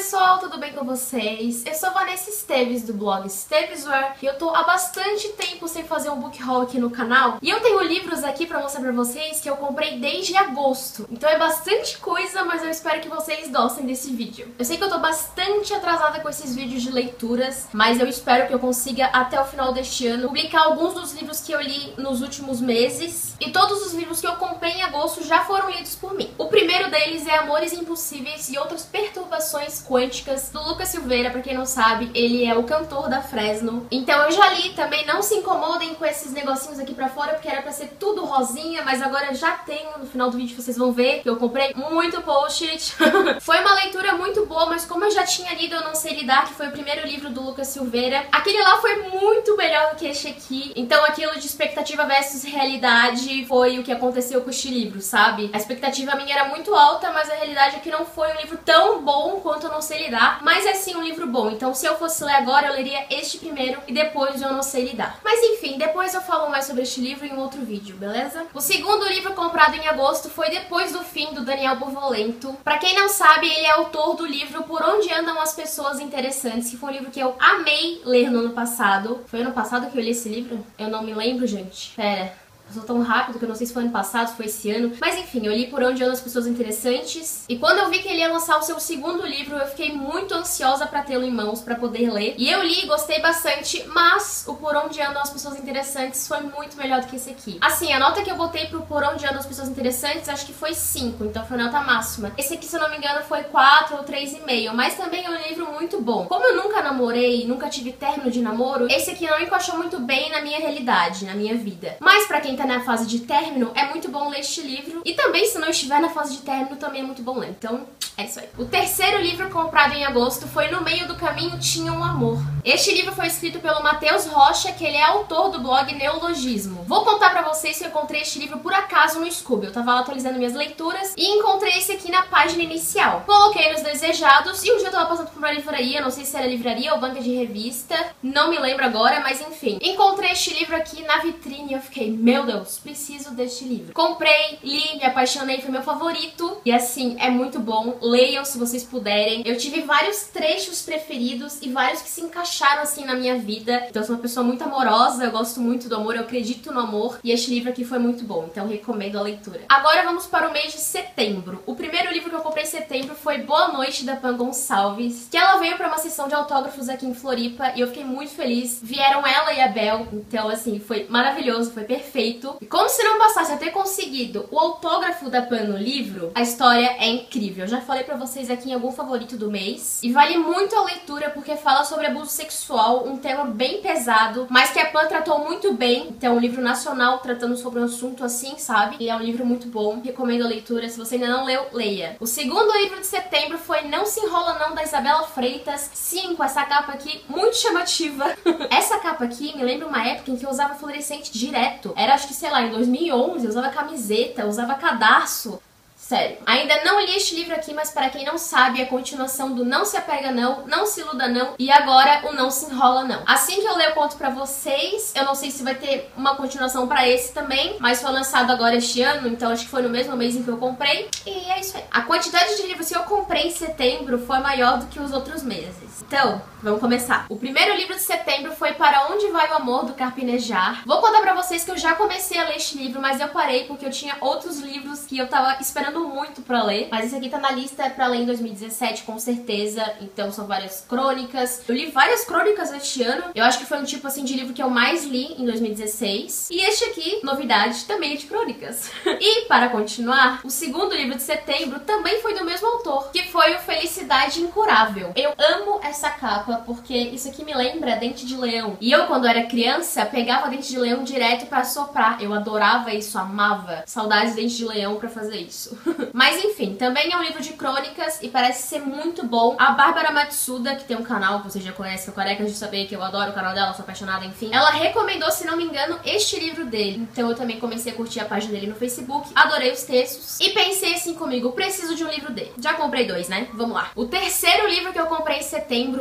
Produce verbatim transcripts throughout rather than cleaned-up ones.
pessoal, tudo bem com vocês? Eu sou Vanessa Esteves do blog Esteveswear e eu tô há bastante tempo sem fazer um book haul aqui no canal. E eu tenho livros aqui pra mostrar pra vocês que eu comprei desde agosto. Então é bastante coisa, mas eu espero que vocês gostem desse vídeo. Eu sei que eu tô bastante atrasada com esses vídeos de leituras, mas eu espero que eu consiga até o final deste ano publicar alguns dos livros que eu li nos últimos meses. E todos os livros que eu comprei em agosto já foram lidos por mim. O primeiro deles é Amores Impossíveis e Outras Perturbações Quânticas, do Lucas Silveira. Pra quem não sabe, ele é o cantor da Fresno. Então eu já li também, não se incomodem com esses negocinhos aqui pra fora, porque era pra ser tudo rosinha, mas agora já tenho. No final do vídeo vocês vão ver que eu comprei muito post-it. Foi uma leitura muito boa, mas como eu já tinha lido Eu Não Sei Lidar, que foi o primeiro livro do Lucas Silveira, aquele lá foi muito melhor do que este aqui. Então aquilo de expectativa versus realidade foi o que aconteceu com este livro, sabe? A expectativa minha era muito alta, mas a realidade é que não foi um livro tão bom quanto Eu Não Sei Lidar, mas é sim um livro bom. Então se eu fosse ler agora, eu leria este primeiro e depois Eu Não Sei Lidar. Mas enfim, depois eu falo mais sobre este livro em um outro vídeo, beleza? O segundo livro comprado em agosto foi Depois do Fim, do Daniel Bovolento. Pra quem não sabe, ele é autor do livro Por Onde Andam as Pessoas Interessantes, que foi um livro que eu amei ler no ano passado. Foi ano passado que eu li esse livro? Eu não me lembro, gente. Pera... Passou tão rápido que eu não sei se foi ano passado, se foi esse ano. Mas enfim, eu li Por Onde Andam as Pessoas Interessantes. E quando eu vi que ele ia lançar o seu segundo livro, eu fiquei muito ansiosa pra tê-lo em mãos, pra poder ler. E eu li e gostei bastante, mas o Por Onde Andam as Pessoas Interessantes foi muito melhor do que esse aqui. Assim, a nota que eu botei pro Por Onde Andam as Pessoas Interessantes, acho que foi cinco, então foi nota máxima. Esse aqui, se eu não me engano, foi quatro ou três vírgula cinco, mas também é um livro muito bom. Como eu nunca namorei, nunca tive término de namoro, esse aqui não encaixou muito bem na minha realidade, na minha vida. Mas pra quem tá na fase de término, é muito bom ler este livro. E também, se não estiver na fase de término, também é muito bom ler. Então, é isso aí. O terceiro livro comprado em agosto foi No Meio do Caminho Tinha um Amor. Este livro foi escrito pelo Matheus Rocha, que ele é autor do blog Neologismo. Vou contar pra vocês que eu encontrei este livro por acaso no Scooby. Eu tava lá atualizando minhas leituras e encontrei esse aqui na página inicial. Coloquei nos desejados e um dia eu tava passando por uma livraria, não sei se era livraria ou banca de revista, não me lembro agora, mas enfim. Encontrei este livro aqui na vitrine e eu fiquei, meu Deus, preciso deste livro. Comprei, li, me apaixonei, foi meu favorito. E assim, é muito bom. Leiam se vocês puderem. Eu tive vários trechos preferidos e vários que se encaixaram assim na minha vida. Então eu sou uma pessoa muito amorosa, eu gosto muito do amor, eu acredito no amor. E este livro aqui foi muito bom, então recomendo a leitura. Agora vamos para o mês de setembro. O primeiro livro que eu comprei em setembro foi Boa Noite, da Pan Gonçalves, que ela veio para uma sessão de autógrafos aqui em Floripa e eu fiquei muito feliz. Vieram ela e a Bel, então assim, foi maravilhoso, foi perfeito. E como se não bastasse eu ter conseguido o autógrafo da Pan no livro, a história é incrível. Eu já falei pra vocês aqui em algum favorito do mês. E vale muito a leitura porque fala sobre abuso sexual, um tema bem pesado, mas que a Pan tratou muito bem. Então é um livro nacional tratando sobre um assunto assim, sabe? E é um livro muito bom. Recomendo a leitura. Se você ainda não leu, leia. O segundo livro de setembro foi Não Se Enrola Não, da Isabela Freitas. Sim, com essa capa aqui muito chamativa. Essa capa aqui me lembra uma época em que eu usava fluorescente direto. Era, acho que, sei lá, em dois mil e onze, eu usava camiseta, eu usava cadarço. Sério. Ainda não li este livro aqui, mas para quem não sabe, é a continuação do Não Se Apega Não, Não Se Iluda Não e agora o Não Se Enrola Não. Assim que eu ler eu conto pra vocês. Eu não sei se vai ter uma continuação pra esse também, mas foi lançado agora este ano, então acho que foi no mesmo mês em que eu comprei. E é isso aí. A quantidade de livros que eu comprei em setembro foi maior do que os outros meses. Então, vamos começar. O primeiro livro de setembro foi Para Onde Vai o Amor, do Carpinejar. Vou contar pra vocês que eu já comecei a ler este livro, mas eu parei porque eu tinha outros livros que eu tava esperando muito pra ler, mas esse aqui tá na lista pra ler em dois mil e dezessete, com certeza. Então são várias crônicas. Eu li várias crônicas este ano. Eu acho que foi um tipo assim de livro que eu mais li em dois mil e dezesseis. E este aqui, novidade, também é de crônicas. E para continuar, o segundo livro de setembro também foi do mesmo autor, que foi o Felicidade Incurável. Eu amo essa capa porque isso aqui me lembra Dente de Leão. E eu, quando era criança, pegava Dente de Leão direto pra soprar. Eu adorava isso, amava. Saudades de Dente de Leão pra fazer isso. Mas enfim, também é um livro de crônicas e parece ser muito bom. A Bárbara Matsuda, que tem um canal que vocês já conhecem, o Carecas de Saber, que eu adoro o canal dela, sou apaixonada, enfim. Ela recomendou, se não me engano, este livro dele. Então eu também comecei a curtir a página dele no Facebook, adorei os textos e pensei assim comigo, preciso de um livro dele. Já comprei dois, né? Vamos lá. O terceiro livro que eu comprei em setembro e o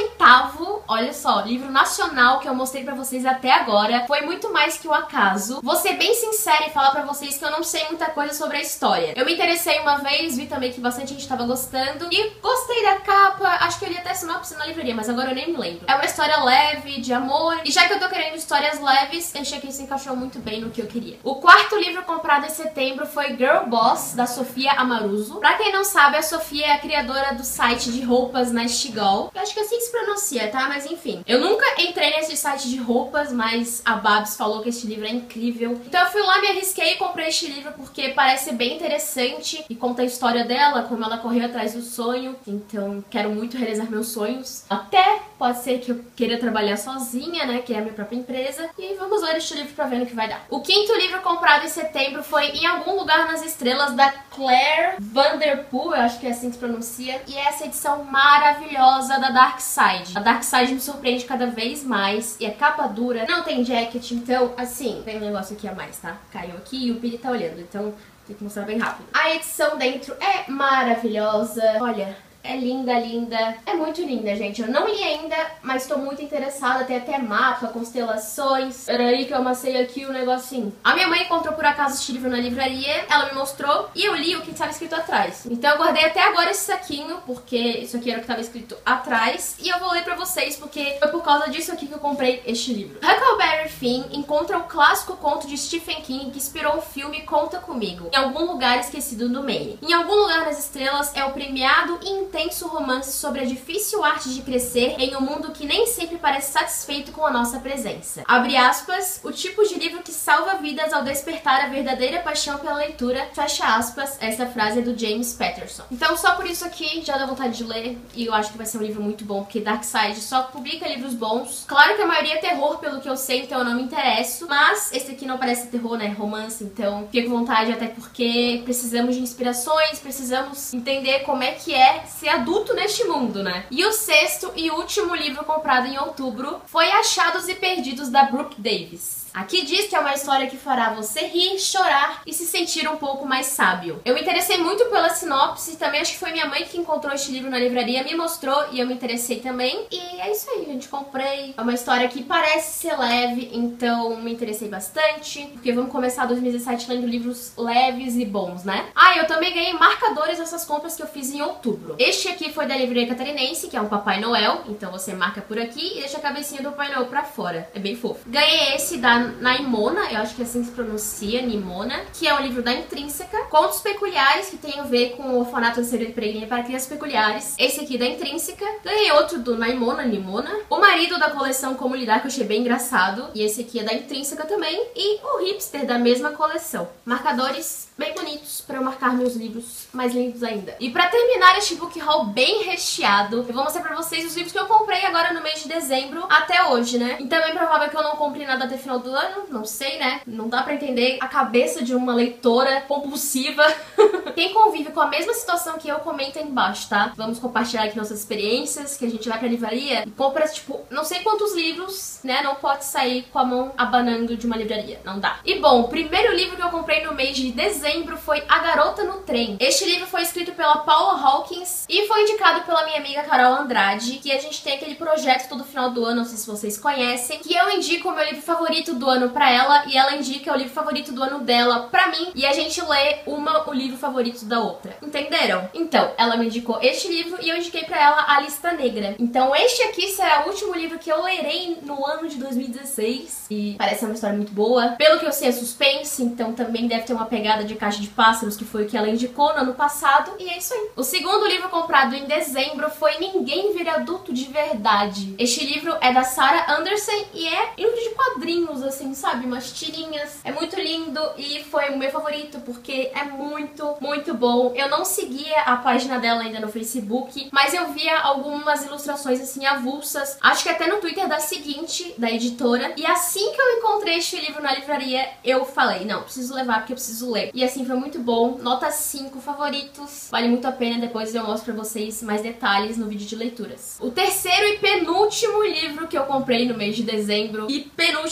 oitavo, olha só, livro nacional que eu mostrei pra vocês até agora. Foi muito mais que o acaso. Vou ser bem sincera e falar pra vocês que eu não sei muita coisa sobre a história. Eu me interessei uma vez, vi também que bastante gente tava gostando e gostei da capa. Acho que eu li até sinopse na livraria, mas agora eu nem me lembro. É uma história leve, de amor, e já que eu tô querendo histórias leves, achei que isso encaixou muito bem no que eu queria. O quarto livro comprado em setembro foi Girl Boss, da Sofia Amoruso. Pra quem não sabe, a Sofia é a criadora do site de roupas Nastigol. Eu acho que assim se pronuncia, tá? Mas enfim. Eu nunca entrei nesse site de roupas, mas a Babs falou que este livro é incrível. Então eu fui lá, me arrisquei e comprei este livro porque parece bem interessante e conta a história dela, como ela correu atrás do sonho. Então quero muito realizar meus sonhos. Até pode ser que eu queira trabalhar sozinha, né? Que é a minha própria empresa. E vamos ler este livro pra ver no que vai dar. O quinto livro comprado em setembro foi Em Algum Lugar nas Estrelas, da Claire Vanderpool, eu acho que é assim que se pronuncia. E essa edição maravilhosa da Dark Side. A Dark Side me surpreende cada vez mais. E a capa dura, não tem jacket, então, assim, tem um negócio aqui a mais, tá? Caiu aqui e o Pili tá olhando, então tem que mostrar bem rápido. A edição dentro é maravilhosa. Olha, é linda, linda. É muito linda, gente. Eu não li ainda, mas tô muito interessada. Tem até mapa, constelações. Peraí que eu amassei aqui o negocinho. A minha mãe encontrou por acaso este livro na livraria. Ela me mostrou e eu li o que estava escrito atrás. Então eu guardei até agora esse saquinho, porque isso aqui era o que estava escrito atrás. E eu vou ler pra vocês, porque foi por causa disso aqui que eu comprei este livro. Huckleberry Finn encontra o clássico conto de Stephen King que inspirou o filme Conta Comigo, em algum lugar esquecido do Maine. Em Algum Lugar nas Estrelas é o premiado e intenso romance sobre a difícil arte de crescer em um mundo que nem sempre parece satisfeito com a nossa presença. Abre aspas, o tipo de livro que salva vidas ao despertar a verdadeira paixão pela leitura, fecha aspas, essa frase é do James Patterson. Então só por isso aqui já dá vontade de ler, e eu acho que vai ser um livro muito bom, porque Dark Side só publica livros bons. Claro que a maioria é terror, pelo que eu sei, então eu não me interesso, mas esse aqui não parece terror, né, romance, então fico com vontade, até porque precisamos de inspirações, precisamos entender como é que é ser adulto neste mundo, né? E o sexto e último livro comprado em outubro foi Achados e Perdidos, da Brooke Davis. Aqui diz que é uma história que fará você rir, chorar e se sentir um pouco mais sábio. Eu me interessei muito pela sinopse, também acho que foi minha mãe que encontrou este livro na livraria, me mostrou e eu me interessei também. E é isso aí, gente, comprei. É uma história que parece ser leve, então me interessei bastante, porque vamos começar dois mil e dezessete lendo livros leves e bons, né? Ah, eu também ganhei marcadores dessas compras que eu fiz em outubro. Este aqui foi da Livraria Catarinense, que é um Papai Noel, então você marca por aqui e deixa a cabecinha do Papai Noel pra fora. É bem fofo. Ganhei esse da Naimona, eu acho que é assim que se pronuncia, Nimona, que é um livro da Intrínseca. Contos peculiares que tem a ver com o orfanato de Peregrina para crianças peculiares. Esse aqui da Intrínseca. Ganhei outro do Naimona, Nimona. O marido da coleção Como Lidar, que eu achei bem engraçado. E esse aqui é da Intrínseca também. E o Hipster da mesma coleção. Marcadores bem bonitos para eu marcar meus livros mais lindos ainda. E para terminar este book haul bem recheado, eu vou mostrar pra vocês os livros que eu comprei agora no mês de dezembro até hoje, né? Então é bem provável que eu não compre nada até final do ano, não sei, né? Não dá pra entender a cabeça de uma leitora compulsiva. Quem convive com a mesma situação que eu, comenta aí embaixo, tá? Vamos compartilhar aqui nossas experiências, que a gente vai pra livraria e compra, tipo, não sei quantos livros, né? Não pode sair com a mão abanando de uma livraria, não dá. E bom, o primeiro livro que eu comprei no mês de dezembro foi A Garota no Trem. Este livro foi escrito pela Paula Hawkins e foi indicado pela minha amiga Carol Andrade, que a gente tem aquele projeto todo final do ano, não sei se vocês conhecem, que eu indico o meu livro favorito do ano pra ela e ela indica o livro favorito do ano dela pra mim e a gente lê uma o livro favorito da outra. Entenderam? Então, ela me indicou este livro e eu indiquei pra ela A Lista Negra. Então este aqui será o último livro que eu lerei no ano de dois mil e dezesseis e parece uma história muito boa. Pelo que eu sei é suspense, então também deve ter uma pegada de Caixa de Pássaros, que foi o que ela indicou no ano passado, e é isso aí. O segundo livro comprado em dezembro foi Ninguém Vira Adulto de Verdade. Este livro é da Sarah Anderson e é livro de quadrinhos, assim, sabe? Umas tirinhas. É muito lindo e foi o meu favorito porque é muito, muito bom. Eu não seguia a página dela ainda no Facebook, mas eu via algumas ilustrações, assim, avulsas. Acho que até no Twitter da Seguinte, da editora. E assim que eu encontrei este livro na livraria, eu falei, não, preciso levar porque eu preciso ler. E assim, foi muito bom. Nota cinco, favoritos. Vale muito a pena, depois eu mostro pra vocês mais detalhes no vídeo de leituras. O terceiro e penúltimo livro que eu comprei no mês de dezembro, e penúltimo também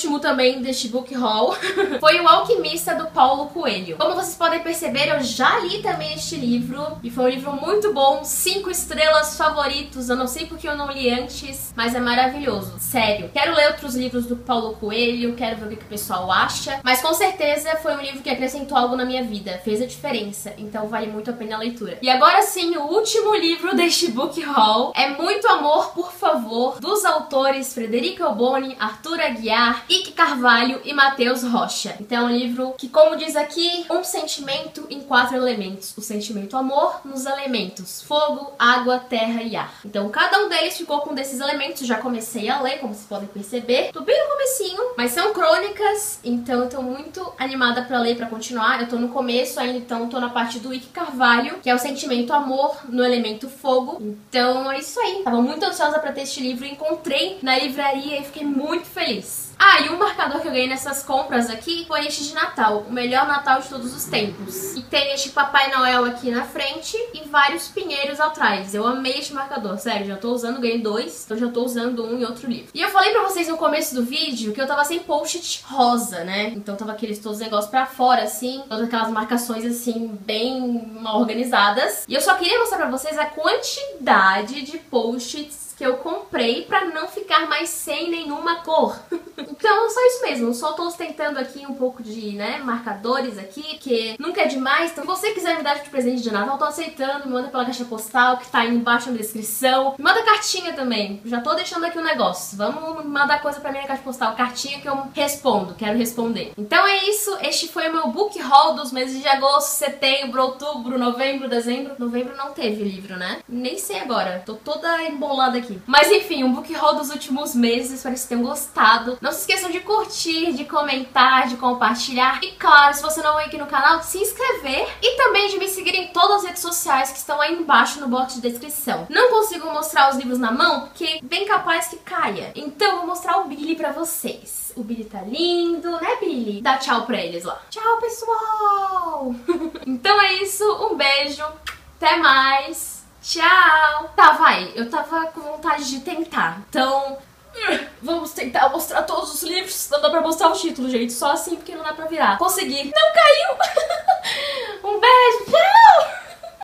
também deste book haul foi O Alquimista, do Paulo Coelho. Como vocês podem perceber, eu já li também este livro e foi um livro muito bom, cinco estrelas, favoritos. Eu não sei porque eu não li antes, mas é maravilhoso, sério. Quero ler outros livros do Paulo Coelho, quero ver o que o pessoal acha, mas com certeza foi um livro que acrescentou algo na minha vida, fez a diferença, então vale muito a pena a leitura. E agora sim, o último livro deste book haul é Muito Amor, Por Favor, dos autores Frederico Elboni, Arthur Aguiar, Ike Carvalho e Matheus Rocha. Então é um livro que, como diz aqui, um sentimento em quatro elementos. O sentimento amor nos elementos fogo, água, terra e ar. Então cada um deles ficou com um desses elementos. Já comecei a ler, como vocês podem perceber. Tô bem no comecinho, mas são crônicas, então eu tô muito animada pra ler, pra continuar. Eu tô no começo ainda, então tô na parte do Ike Carvalho, que é o sentimento amor no elemento fogo. Então é isso aí. Tava muito ansiosa pra ter este livro, encontrei na livraria e fiquei muito feliz. Ah, e um marcador que eu ganhei nessas compras aqui foi este de Natal, o melhor Natal de todos os tempos. E tem este Papai Noel aqui na frente e vários pinheiros atrás. Eu amei este marcador, sério, já tô usando, ganhei dois, então já tô usando um em outro livro. E eu falei pra vocês no começo do vídeo que eu tava sem post-it rosa, né? Então tava aqueles todos os negócios pra fora, assim, todas aquelas marcações, assim, bem mal organizadas. E eu só queria mostrar pra vocês a quantidade de post-its que eu comprei pra não ficar mais sem nenhuma cor. Então, só isso mesmo. Só tô ostentando aqui um pouco de, né, marcadores aqui, que nunca é demais. Então, se você quiser me dar de presente de Natal, eu tô aceitando. Me manda pela caixa postal, que tá aí embaixo na descrição. Me manda cartinha também. Já tô deixando aqui um negócio. Vamos mandar coisa pra mim na caixa postal. Cartinha que eu respondo, quero responder. Então é isso. Este foi o meu book haul dos meses de agosto, setembro, outubro, novembro, dezembro. Novembro não teve livro, né? Nem sei agora. Tô toda embolada aqui. Mas enfim, um book haul dos últimos meses, espero que vocês tenham gostado. Não se esqueçam de curtir, de comentar, de compartilhar. E claro, se você não é aqui no canal, de se inscrever. E também de me seguir em todas as redes sociais que estão aí embaixo no box de descrição. Não consigo mostrar os livros na mão, porque bem capaz que caia. Então eu vou mostrar o Billy pra vocês. O Billy tá lindo, né, Billy? Dá tchau pra eles lá. Tchau, pessoal! Então é isso, um beijo, até mais! Tchau! Tá, vai. Eu tava com vontade de tentar. Então, vamos tentar mostrar todos os livros. Não dá pra mostrar o título, gente. Só assim, porque não dá pra virar. Consegui. Não caiu! Um beijo! Tchau!